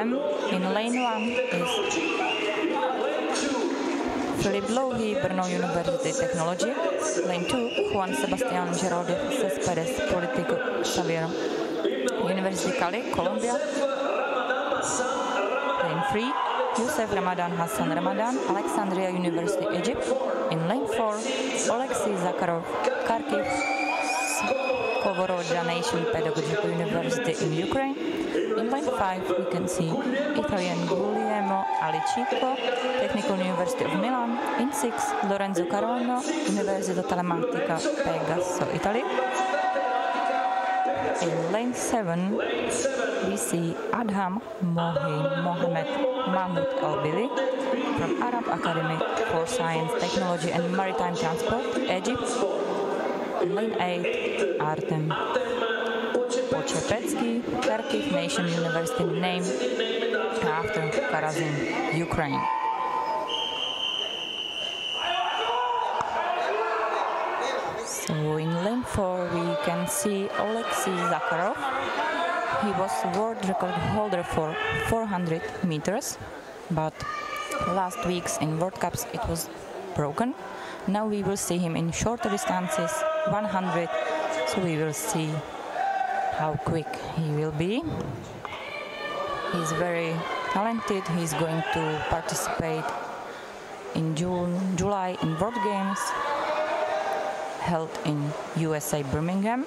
them. In lane 1 is Filip Dlouhý, Brno University Technology. Lane 2, Juan Sebastian Geraldo Céspedes, Político Xavier, University Cali, Colombia. Lane 3, Youssef Ramadan Hassan Ramadan, Alexandria University, Egypt. In lane 4, Alexei Zakharov, Kharkiv, Skоворodka Nation Pedagogical University in Ukraine. In lane 5 we can see Italian Guglielmo Alicico, Technical University of Milan. In 6, Lorenzo Carono, Università Telematica, Pegaso, Italy. In lane 7 we see Adham Mohamed Mahmoud Al-Bili from Arab Academy for Science, Technology and Maritime Transport, Egypt. In lane 8, Artem Pochepetsky, Kharkiv Nation University, named after Karazin, Ukraine. So in lane 4 we can see Alexei Zakharov. He was world record holder for 400 meters, but last weeks in World Cups it was broken. Now we will see him in shorter distances, 100, so we will see how quick he will be. He's very talented. He's going to participate in July in World Games held in USA, Birmingham.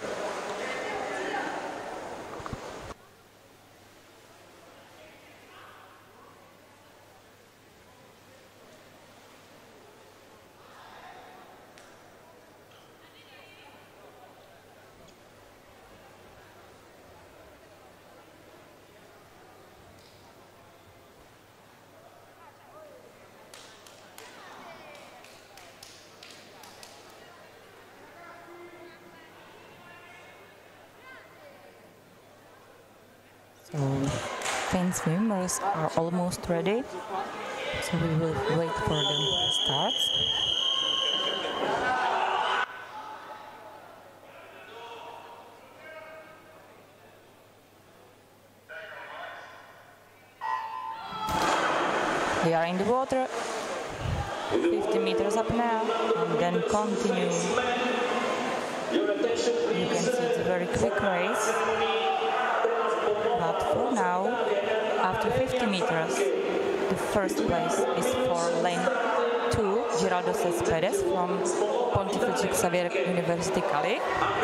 So Finn swimmers are almost ready, so we will wait for the starts. They are in the water, 50 meters up now, and then continue. You can see it's a very quick race. But for now, after 50 meters, the first place is for lane 2, Geraldo Céspedes from Pontificio Xavier University, Cali.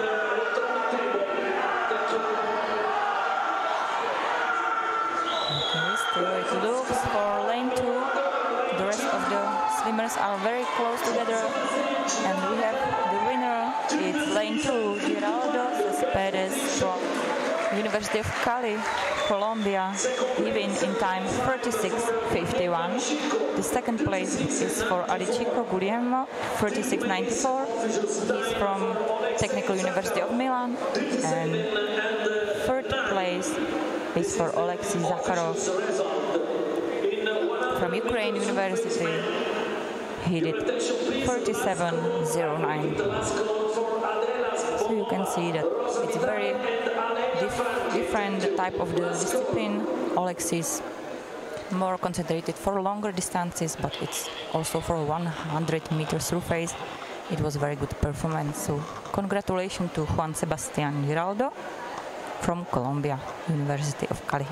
Okay, still it looks for lane 2. The rest of the swimmers are very close together, and we have the winner. It's lane 2, Geraldo Céspedes from University of Cali, Colombia. He wins in time 36:51. The second place is for Alicico Guglielmo, 36:94. He's from Technical University of Milan. And third place is for Alexei Zakharov from Ukraine University. He did 37:09. So you can see that it's very different type of the discipline. Alexei is more concentrated for longer distances, but it's also for 100 meters through phase. It was very good performance. So congratulations to Juan Sebastian Geraldo from Columbia University of Cali.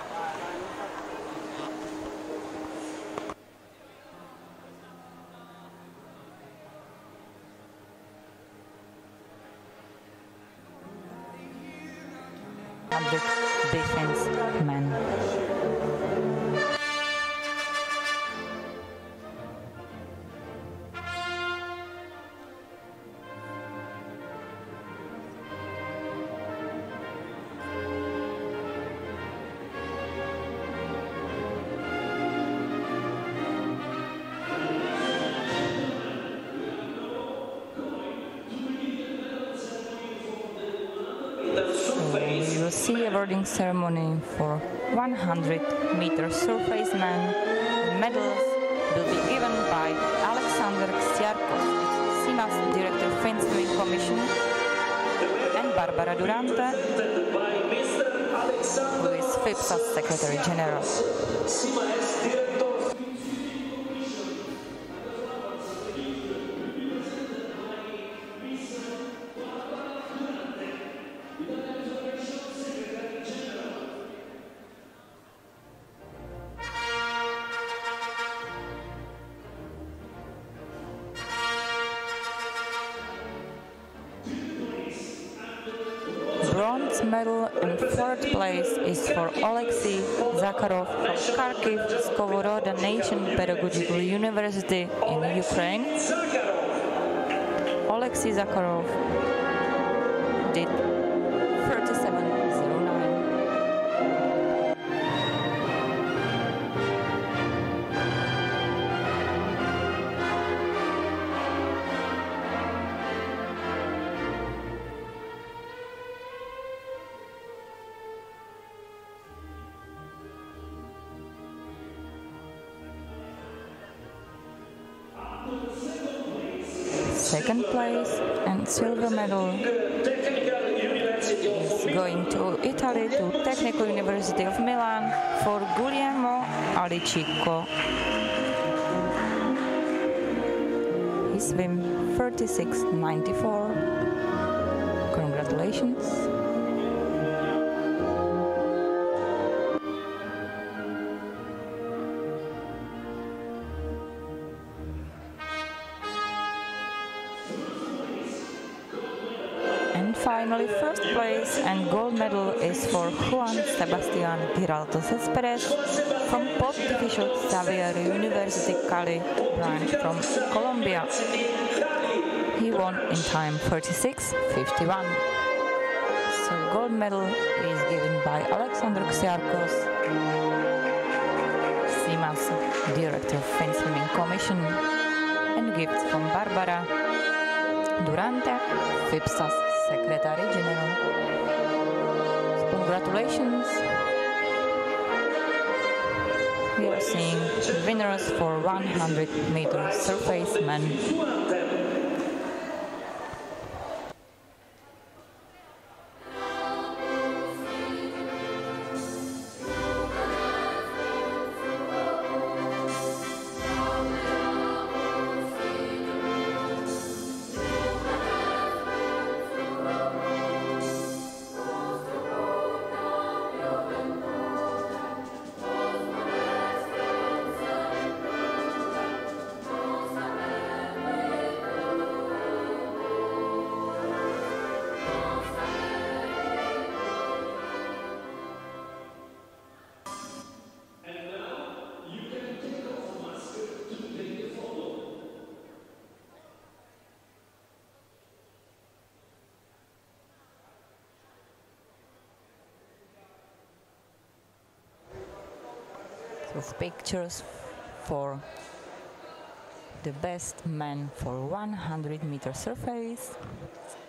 Defense man. We will see awarding ceremony for 100 meters surface man. The medals will be given by Alexander Ksiarkos, CIMA's Director Finns Swimming Commission, and Barbara Durante who is FIPSA's Secretary General. Bronze medal and fourth place is for Alexei Zakharov from Kharkiv Skovoroda Nation Pedagogical University in Ukraine. Alexei Zakharov did 37.09. Second place and silver medal is going to Italy, to Technical University of Milan for Guglielmo Alicicco. He swam 36.94. Congratulations. And finally, first place and gold medal is for Juan Sebastian Giraldo Cespedes from Pontificio Xavier University Cali branch from Colombia. He won in time 36.51. So gold medal is given by Alexander Xiarkos, CIMA's Director of Fin Swimming Commission, and gifts from Barbara Durante, FIPSA's Secretary General. Congratulations! We are seeing winners for 100-meter surface men. Of pictures for the best man for 100-meter surface.